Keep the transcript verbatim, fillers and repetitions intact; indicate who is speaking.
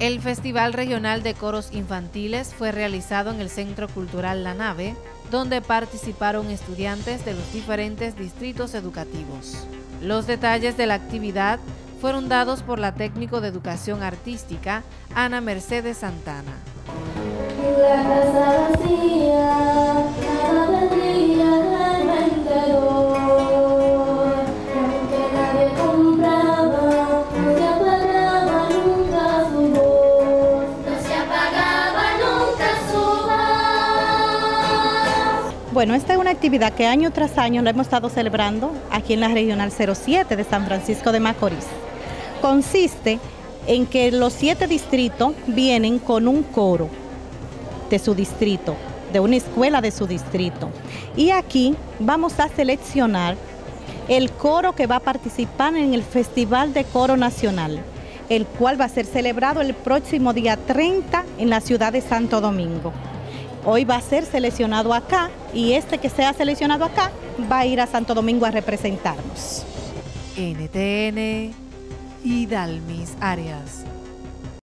Speaker 1: El Festival Regional de Coros Infantiles fue realizado en el Centro Cultural La Nave, donde participaron estudiantes de los diferentes distritos educativos. Los detalles de la actividad fueron dados por la técnico de educación artística, Ana Mercedes Santana.
Speaker 2: La casa vacía, nada vendría al vendedor, aunque nadie compraba, no se apagaba nunca su voz, no se apagaba nunca su voz.
Speaker 3: Bueno, esta es una actividad que año tras año la hemos estado celebrando aquí en la Regional cero siete de San Francisco de Macorís. Consiste en que los siete distritos vienen con un coro de su distrito, de una escuela de su distrito. Y aquí vamos a seleccionar el coro que va a participar en el Festival de Coro Nacional, el cual va a ser celebrado el próximo día treinta en la ciudad de Santo Domingo. Hoy va a ser seleccionado acá y este que sea seleccionado acá va a ir a Santo Domingo a representarnos.
Speaker 1: N T N, Idalmis Arias.